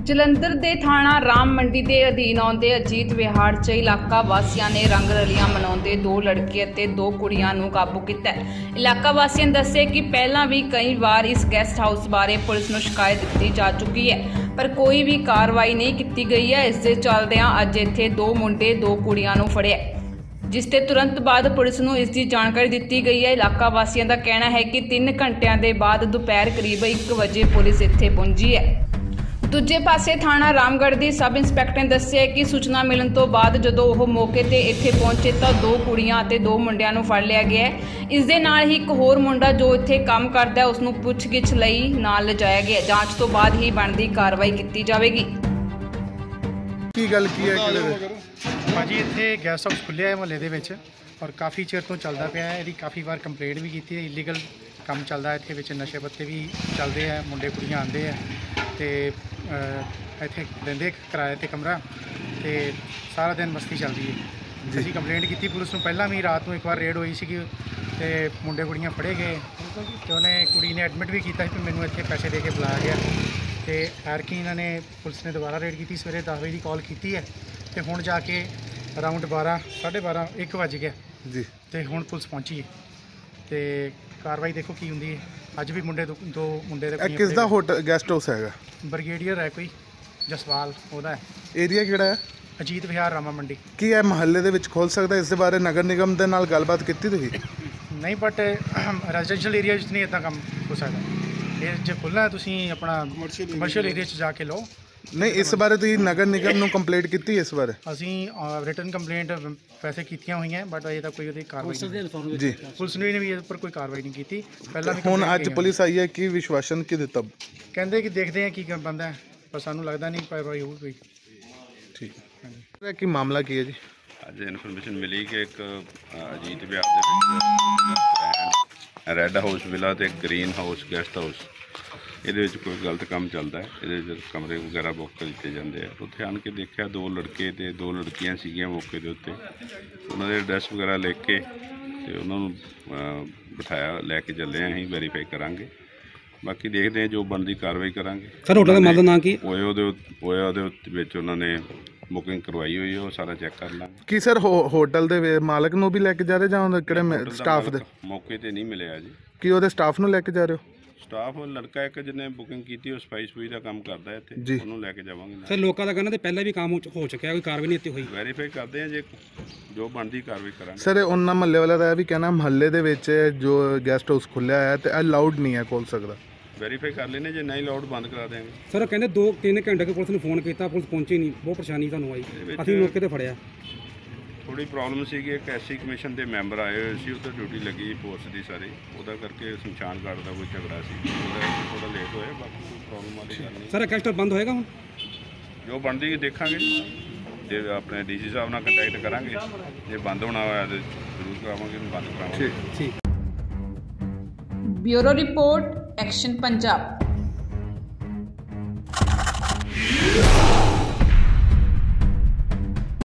ਜਲੰਧਰ ਦੇ ਥਾਣਾ ਰਾਮ ਮੰਡੀ ਦੇ ਅਧੀਨ ਆਉਂਦੇ ਅਜੀਤ ਵਿਹਾਰ 'ਚ ਇਲਾਕਾ ਵਾਸੀਆਂ ਨੇ ਰੰਗ ਰਲੀਆਂ ਮਨਾਉਂਦੇ 2 ਲੜਕੇ ਅਤੇ 2 ਕੁੜੀਆਂ ਨੂੰ ਕਾਬੂ ਕੀਤਾ। ਇਲਾਕਾ ਵਾਸੀਆਂ ਨੇ ਦੱਸਿਆ ਕਿ ਪਹਿਲਾਂ ਵੀ ਕਈ ਵਾਰ ਇਸ ਗੈਸਟ ਹਾਊਸ ਬਾਰੇ ਪੁਲਿਸ ਨੂੰ ਸ਼ਿਕਾਇਤ ਦਿੱਤੀ ਜਾ ਚੁੱਕੀ ਹੈ, ਪਰ ਕੋਈ ਵੀ ਕਾਰਵਾਈ ਨਹੀਂ ਕੀਤੀ ਗਈ ਹੈ। ਇਸ ਦੇ ਚੱਲਦਿਆਂ ਅੱਜ ਇੱਥੇ 2 ਮੁੰਡੇ 2 ਕੁੜੀਆਂ ਨੂੰ ਫੜਿਆ, ਜਿਸ ਤੇ ਤੁਰੰਤ ਬਾਅਦ ਪੁਲਿਸ ਨੂੰ ਇਸ ਦੀ ਜਾਣਕਾਰੀ ਦਿੱਤੀ ਗਈ ਹੈ। ਇਲਾਕਾ ਵਾਸੀਆਂ ਦਾ ਕਹਿਣਾ ਹੈ ਕਿ 3 ਘੰਟਿਆਂ ਦੇ ਬਾਅਦ ਦੁਪਹਿਰ ਕਰੀਬ 1 ਵਜੇ ਪੁਲਿਸ ਇੱਥੇ ਪਹੁੰਚੀ ਹੈ। ਦੂਜੇ ਪਾਸੇ ਥਾਣਾ ਰਾਮਗੜ੍ਹ ਦੀ ਸਬ ਇੰਸਪੈਕਟਰ ਨੇ ਦੱਸਿਆ ਕਿ ਸੂਚਨਾ ਮਿਲਣ ਤੋਂ ਬਾਅਦ ਜਦੋਂ ਉਹ ਮੌਕੇ ਤੇ ਇੱਥੇ ਪਹੁੰਚੇ ਤਾਂ 2 ਕੁੜੀਆਂ ਅਤੇ 2 ਮੁੰਡਿਆਂ ਨੂੰ ਫੜ ਲਿਆ ਗਿਆ ਹੈ। ਇਸ ਦੇ ਨਾਲ ਹੀ ਇੱਕ ਹੋਰ ਮੁੰਡਾ ਜੋ ਇੱਥੇ ਕੰਮ ਕਰਦਾ ਹੈ ਉਸ ਨੂੰ ਪੁੱਛਗਿੱਛ ਲਈ ਨਾਲ ਲਿਜਾਇਆ ਗਿਆ। ਜਾਂਚ ਤੋਂ ਬਾਅਦ ਹੀ ਬਣਦੀ ਕਾਰਵਾਈ ਕੀਤੀ ਜਾਵੇਗੀ। ਕੀ ਗੱਲ ਕੀ ਹੈ ਕਿਹੜੇ ਭਾਜੀ ਇੱਥੇ ਗੈਸਟ ਹਾਊਸ ਖੁੱਲ੍ਹਿਆ ਹੈ ਮੁਹੱਲੇ ਦੇ ਵਿੱਚ ਔਰ ਕਾਫੀ ਚਿਰ ਤੋਂ ਚੱਲਦਾ ਪਿਆ ਹੈ। ਇਹਦੀ ਕਾਫੀ ਵਾਰ ਕੰਪਲੇਂਟ ਵੀ ਕੀਤੀ ਹੈ। ਇਲੀਗਲ ਕੰਮ ਚੱਲਦਾ ਇੱਥੇ ਵਿੱਚ, ਨਸ਼ੇ ਪੱਤੇ ਵੀ ਚੱਲਦੇ ਆ, ਮੁੰਡੇ ਕੁੜੀਆਂ ਆਉਂਦੇ ਆ ਤੇ ਇੱਥੇ ਦਿੰਦੇ ਕਿਰਾਏ 'ਤੇ ਕਮਰਾ ਤੇ ਸਾਰਾ ਦਿਨ ਮਸਤੀ ਚੱਲਦੀ ਹੈ। ਅਸੀਂ ਕੰਪਲੇਂਟ ਕੀਤੀ ਪੁਲਿਸ ਨੂੰ, ਪਹਿਲਾਂ ਵੀ ਰਾਤ ਨੂੰ ਇੱਕ ਵਾਰ ਰੇਡ ਹੋਈ ਸੀਗੀ ਤੇ ਮੁੰਡੇ ਕੁੜੀਆਂ ਫੜੇ ਗਏ ਤੇ ਉਹਨੇ ਕੁੜੀ ਨੇ ਐਡਮਿਟ ਵੀ ਕੀਤਾ ਸੀ ਕਿ ਮੈਨੂੰ ਇੱਥੇ ਪੈਸੇ ਦੇ ਕੇ ਬੁਲਾਇਆ ਗਿਆ। ਤੇ ਐਰਕੀ ਇਹਨਾਂ ਨੇ ਪੁਲਿਸ ਨੇ ਦੁਬਾਰਾ ਰੇਡ ਕੀਤੀ, ਸਵੇਰੇ 10 ਵਜੇ ਦੀ ਕਾਲ ਕੀਤੀ ਹੈ ਤੇ ਹੁਣ ਜਾ ਕੇ ਅਰਾਊਂਡ 12, 12:30, 1 ਵਜ ਗਿਆ ਜੀ ਤੇ ਹੁਣ ਪੁਲਿਸ ਪਹੁੰਚੀ ਹੈ ਤੇ ਕਾਰਵਾਈ ਦੇਖੋ ਕੀ ਹੁੰਦੀ ਹੈ। ਅੱਜ ਵੀ ਮੁੰਡੇ 2 ਮੁੰਡੇ ਦੇ ਕਿਸ ਦਾ ਹੋਟਲ ਗੈਸਟ ਹਾਊਸ ਹੈਗਾ? ਬ੍ਰਿਗੇਡੀਅਰ ਹੈ ਕੋਈ ਜਸਵਾਲ, ਉਹਦਾ ਹੈ। ਏਰੀਆ ਕਿਹੜਾ ਹੈ? ਅਜੀਤ ਵਿਹਾਰ ਰਾਮਾ ਮੰਡੀ। ਕੀ ਇਹ ਮਹੱਲੇ ਦੇ ਵਿੱਚ ਖੋਲ ਸਕਦਾ? ਇਸ ਦੇ ਬਾਰੇ ਨਗਰ ਨਿਗਮ ਦੇ ਨਾਲ ਗੱਲਬਾਤ ਕੀਤੀ ਤੁਸੀਂ? ਨਹੀਂ, ਬਟ ਰੈਜ਼ੀਡੈਂਸ਼ੀਅਲ ਏਰੀਆ ਵਿੱਚ ਨਹੀਂ ਇੱਦਾਂ ਕੰਮ ਹੋ ਸਕਦਾ। ਇਹ ਜੇ ਖੁੱਲ੍ਹਾ ਤੁਸੀਂ ਆਪਣਾ ਕਮਰਸ਼ੀਅਲ ਏਰੀਆ 'ਚ ਜਾ ਕੇ ਲਓ। ਨਹੀਂ, ਇਸ ਬਾਰੇ ਤੁਸੀਂ ਨਗਰ ਨਿਗਮ ਨੂੰ ਕੰਪਲੇਂਟ ਕੀਤੀ? ਇਸ ਬਾਰੇ ਅਸੀਂ ਰਿਟਨ ਕੰਪਲੇਂਟ ਵੈਸੇ ਕੀਤੀਆਂ ਹੋਈਆਂ, ਬਟ ਅਜੇ ਤੱਕ ਕੋਈ ਉਹਦੀ ਕਾਰਵਾਈ ਨਹੀਂ ਜੀ। ਪੁਲਿਸ ਨੇ ਵੀ ਇਹਦੇ ਉੱਪਰ ਕੋਈ ਕਾਰਵਾਈ ਨਹੀਂ ਕੀਤੀ। ਪਹਿਲਾਂ ਵੀ ਹੁਣ ਅੱਜ ਪੁਲਿਸ ਆਈ ਹੈ, ਕੀ ਵਿਸ਼ਵਾਸਨ ਕੀ ਦਿੱਤਾ? ਕਹਿੰਦੇ ਕਿ ਦੇਖਦੇ ਆ ਕੀ ਬਣਦਾ, ਪਰ ਸਾਨੂੰ ਲੱਗਦਾ ਨਹੀਂ ਕਾਰਵਾਈ ਹੋਊਗੀ ਕੋਈ। ਠੀਕ ਹੈ। ਕੀ ਮਾਮਲਾ ਕੀ ਹੈ ਜੀ? ਅੱਜ ਇਨਫੋਰਮੇਸ਼ਨ ਮਿਲੀ ਕਿ ਇੱਕ ਅਜੀਤ ਵਿਹਾਰ ਦੇ ਵਿੱਚ ਰੈੱਡ ਹਾਊਸ ਵਿਲਾ ਤੇ ਗ੍ਰੀਨ ਹਾਊਸ ਗੈਸਟ ਹਾਊਸ, ਇਹਦੇ ਵਿੱਚ ਕੋਈ ਗਲਤ ਕੰਮ ਚੱਲਦਾ ਹੈ। ਇਹਦੇ ਵਿੱਚ ਕਮਰੇ ਵਗੈਰਾ ਬੁੱਕ ਕੀਤੇ ਜਾਂਦੇ ਆ। ਉੱਥੇ ਆਣ ਕੇ ਦੇਖਿਆ 2 ਲੜਕੇ ਤੇ 2 ਲੜਕੀਆਂ ਸੀਗੀਆਂ ਮੌਕੇ ਦੇ ਉੱਤੇ। ਉਹਨਾਂ ਦੇ ਐਡਰੈਸ ਵਗੈਰਾ ਲਿਖ ਕੇ ਤੇ ਉਹਨਾਂ ਨੂੰ ਬਿਠਾਇਆ, ਲੈ ਕੇ ਚੱਲੇ ਹਾਂ। ਅਸੀਂ ਵੈਰੀਫਾਈ ਕਰਾਂਗੇ, ਬਾਕੀ ਦੇਖਦੇ ਹਾਂ ਜੋ ਬਣਦੀ ਕਾਰਵਾਈ ਕਰਾਂਗੇ। ਸਰ ਹੋਟਲ ਦਾ ਮਾਲਕ ਦਾ ਨਾਂ ਕੀ? ਉਹਦੇ ਵਿੱਚ ਉਹਨਾਂ ਨੇ ਬੁਕਿੰਗ ਕਰਵਾਈ ਹੋਈ ਹੈ, ਉਹ ਸਾਰਾ ਚੈੱਕ ਕਰ ਲਾਂਗੇ। ਕੀ ਸਰ ਹੋਟਲ ਦੇ ਮਾਲਕ ਨੂੰ ਵੀ ਲੈ ਕੇ ਜਾ ਰਹੇ ਜਾਂ ਕਿਹੜੇ ਸਟਾਫ ਦੇ? ਮੌਕੇ ਤੇ ਨਹੀਂ ਮਿਲਿਆ ਜੀ। ਕੀ ਉਹਦੇ ਸਟਾਫ ਨੂੰ ਲੈ ਕੇ ਜਾ ਰਹੇ ਹੋ? ਸਟਾਫ ਲੜਕਾ ਇੱਕ ਜਿਹਨੇ ਬੁਕਿੰਗ ਕੀਤੀ, ਉਹ ਸਪਾਈ ਦਾ ਕੰਮ ਕਰਦਾ ਇੱਥੇ, ਉਹਨੂੰ ਲੈ ਕੇ ਜਾਵਾਂਗੇ। ਸਰ ਲੋਕਾਂ ਦਾ ਕਹਿੰਦਾ ਤੇ ਪਹਿਲਾਂ ਵੀ ਕੰਮ ਹੋ ਚੁੱਕਿਆ, ਕੋਈ ਕਾਰਵਾਈ ਨਹੀਂ ਇੱਥੇ ਹੋਈ। ਵੈਰੀਫਾਈ ਕਰਦੇ ਆ, ਜੇ ਜੋ ਬਣਦੀ ਕਾਰਵਾਈ ਕਰਾਂਗੇ। ਸਰ ਉਹਨਾਂ ਮਹੱਲੇ ਵਾਲਾ ਦਾ ਇਹ ਵੀ ਕਹਿਣਾ ਮਹੱਲੇ ਦੇ ਵਿੱਚ ਜੋ ਗੈਸਟ ਹਾਊਸ ਖੁੱਲਿਆ ਹੈ ਤੇ ਅਲਾਉਡ ਨਹੀਂ ਹੈ ਖੋਲ ਸਕਦਾ। ਵੈਰੀਫਾਈ ਕਰ ਲੈਣੇ, ਜੇ ਨਹੀਂ ਅਲਾਉਡ ਬੰਦ ਕਰਾ ਦੇਵਾਂਗੇ। ਸਰ ਕਹਿੰਦੇ 2-3 ਘੰਟੇ ਕੇ ਪੁਲਿਸ ਨੂੰ ਫੋਨ ਕੀਤਾ, ਪੁਲਿਸ ਪਹੁੰਚੀ ਨਹੀਂ, ਬਹੁਤ ਪਰੇਸ਼ਾਨੀ ਤੁਹਾਨੂੰ ਆਈ। ਅਸੀਂ ਮੌਕੇ ਤੇ ਫੜਿਆ। ਥੋੜੀ ਪ੍ਰੋਬਲਮ ਸੀਗੀ, ਇੱਕ ਐਸਸੀ ਕਮਿਸ਼ਨ ਦੇ ਮੈਂਬਰ ਆਏ ਹੋਏ ਸੀ, ਉੱਧਰ ਡਿਊਟੀ ਲੱਗੀ ਫੋਰਸ ਦੀ ਸਾਰੀ, ਉਹਦਾ ਕਰਕੇ ਸ਼ਮਸ਼ਾਨ ਘਾਟ ਦਾ ਕੋਈ ਝਗੜਾ ਸੀ, ਉਹਦਾ ਥੋੜਾ ਲੇਟ ਹੋਇਆ। ਬਾਕੀ ਕੋਈ ਪ੍ਰੋਬਲਮ ਵਾਲੀ ਗੱਲ ਨਹੀਂ। ਸਰ ਗੈਸਟ ਹਾਊਸ ਬੰਦ ਹੋਏਗਾ ਹੁਣ? ਜੋ ਬਣਦੀ ਦੇਖਾਂਗੇ, ਜੇ ਆਪਣੇ ਡੀਸੀ ਸਾਹਿਬ ਨਾਲ ਕੰਟੈਕਟ ਕਰਾਂਗੇ, ਜੇ ਬੰਦ ਹੋਣਾ ਹੋਇਆ ਤਾਂ ਜ਼ਰੂਰ ਕਰਾਵਾਂਗੇ, ਬੰਦ ਕਰਾਵਾਂਗੇ। Bureau report, action Punjab.